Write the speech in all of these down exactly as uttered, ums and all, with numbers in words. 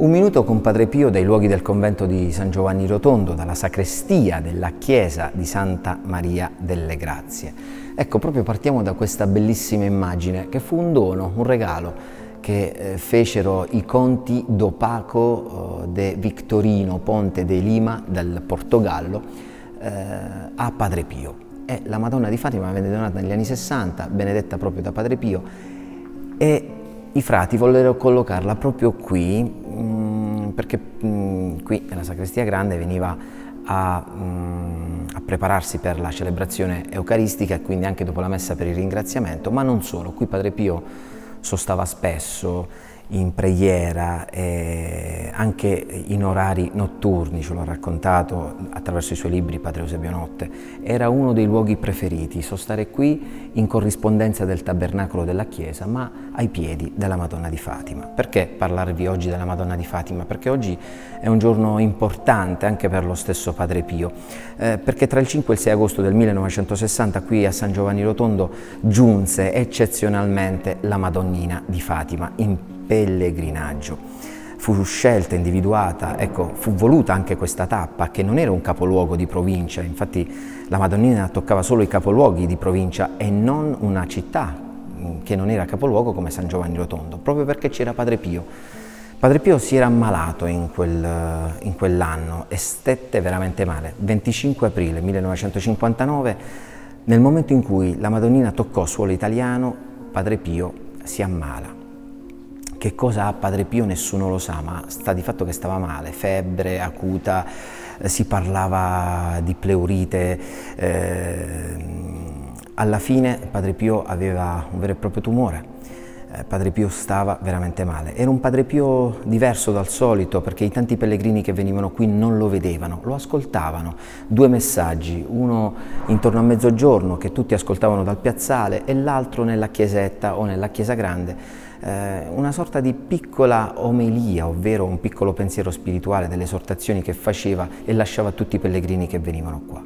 Un minuto con Padre Pio dai luoghi del convento di San Giovanni Rotondo, dalla sacrestia della chiesa di Santa Maria delle Grazie. Ecco, proprio partiamo da questa bellissima immagine che fu un dono, un regalo che eh, fecero i conti do Paco eh, de Victorino Ponte de Lima del Portogallo eh, a Padre Pio. E la Madonna di Fatima venne donata negli anni sessanta, benedetta proprio da Padre Pio, e i frati vollero collocarla proprio qui, mh, perché mh, qui nella sacrestia grande veniva a, mh, a prepararsi per la celebrazione eucaristica e quindi anche dopo la messa per il ringraziamento, ma non solo. Qui Padre Pio sostava spesso in preghiera e anche in orari notturni, ce l'ho raccontato attraverso i suoi libri Padre Eusebio Notte. Era uno dei luoghi preferiti, sostare qui in corrispondenza del tabernacolo della chiesa, ma ai piedi della Madonna di Fatima. Perché parlarvi oggi della Madonna di Fatima? Perché oggi è un giorno importante anche per lo stesso Padre Pio, eh, perché tra il cinque e il sei agosto del millenovecentosessanta qui a San Giovanni Rotondo giunse eccezionalmente la Madonnina di Fatima in pellegrinaggio. Fu scelta, individuata, ecco, fu voluta anche questa tappa, che non era un capoluogo di provincia, infatti la Madonnina toccava solo i capoluoghi di provincia e non una città che non era capoluogo come San Giovanni Rotondo, proprio perché c'era Padre Pio. Padre Pio si era ammalato in, quel, in quell'anno e stette veramente male. venticinque aprile millenovecentocinquantanove, nel momento in cui la Madonnina toccò suolo italiano, Padre Pio si ammala. Che cosa ha Padre Pio nessuno lo sa, ma sta di fatto che stava male, febbre acuta, eh, si parlava di pleurite, eh, alla fine Padre Pio aveva un vero e proprio tumore, eh, Padre Pio stava veramente male. Era un Padre Pio diverso dal solito perché i tanti pellegrini che venivano qui non lo vedevano, lo ascoltavano. Due messaggi, uno intorno a mezzogiorno che tutti ascoltavano dal piazzale e l'altro nella chiesetta o nella chiesa grande, una sorta di piccola omelia, ovvero un piccolo pensiero spirituale delle esortazioni che faceva e lasciava a tutti i pellegrini che venivano qua.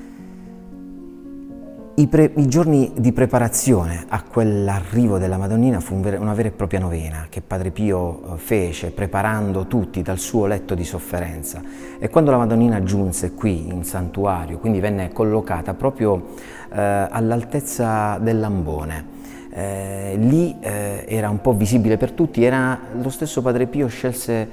I, pre, i giorni di preparazione a quell'arrivo della Madonnina fu un ver, una vera e propria novena che Padre Pio fece, preparando tutti dal suo letto di sofferenza. E quando la Madonnina giunse qui in santuario, quindi venne collocata proprio eh, all'altezza dell'ambone, Eh, lì eh, era un po' visibile per tutti, era lo stesso Padre Pio scelse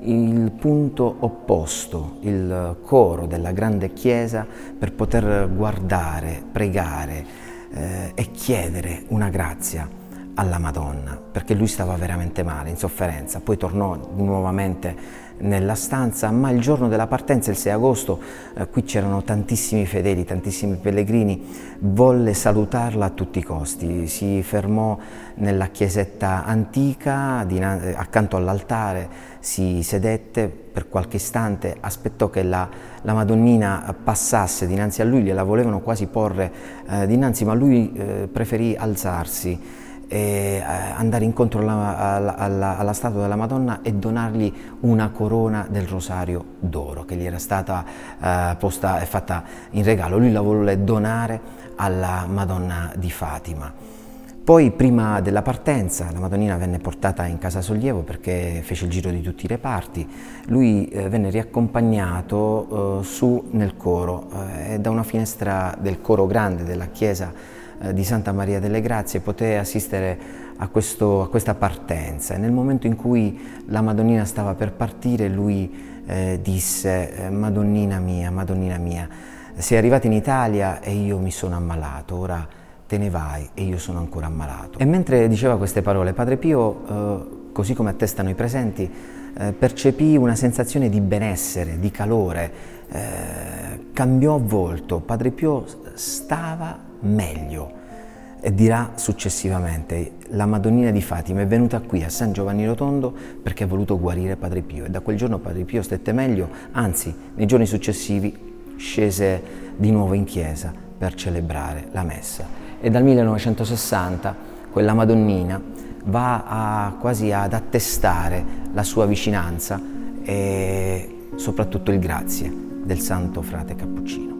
il punto opposto, il coro della grande chiesa, per poter guardare, pregare eh, e chiedere una grazia alla Madonna, perché lui stava veramente male, in sofferenza. Poi tornò nuovamente nella stanza, ma il giorno della partenza, il sei agosto, eh, qui c'erano tantissimi fedeli, tantissimi pellegrini, volle salutarla a tutti i costi. Si fermò nella chiesetta antica, accanto all'altare, si sedette per qualche istante, aspettò che la, la Madonnina passasse dinanzi a lui, gliela volevano quasi porre eh, dinanzi, ma lui eh, preferì alzarsi e andare incontro alla, alla, alla, alla statua della Madonna e donargli una corona del rosario d'oro che gli era stata eh, posta e fatta in regalo. Lui la volle donare alla Madonna di Fatima. Poi, prima della partenza, la Madonnina venne portata in casa sollievo perché fece il giro di tutti i reparti. Lui eh, venne riaccompagnato eh, su nel coro eh, e da una finestra del coro grande della chiesa di Santa Maria delle Grazie poté assistere a, questo, a questa partenza. E nel momento in cui la Madonnina stava per partire, lui eh, disse: Madonnina mia, Madonnina mia, sei arrivata in Italia e io mi sono ammalato, ora te ne vai e io sono ancora ammalato. E mentre diceva queste parole, Padre Pio, eh, così come attestano i presenti, eh, percepì una sensazione di benessere, di calore, eh, cambiò volto. Padre Pio stava meglio e dirà successivamente: la Madonnina di Fatima è venuta qui a San Giovanni Rotondo perché ha voluto guarire Padre Pio, e da quel giorno Padre Pio stette meglio, anzi nei giorni successivi scese di nuovo in chiesa per celebrare la messa. E dal millenovecentosessanta quella Madonnina va a, quasi ad attestare la sua vicinanza e soprattutto il grazie del Santo Frate Cappuccino.